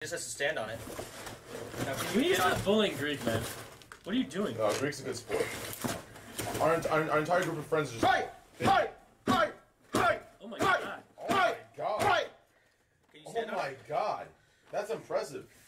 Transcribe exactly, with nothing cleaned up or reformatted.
just has to stand on it. Now, can You you need get to on? stop bullying Greek, man. What are you doing? Uh, Greek's a good sport. Our, our, our entire group of friends are just... Fight! Fight! Fight! Fight! Oh my Fight! god. Oh my god. Fight! Can you Oh stand on my it? god. That's impressive.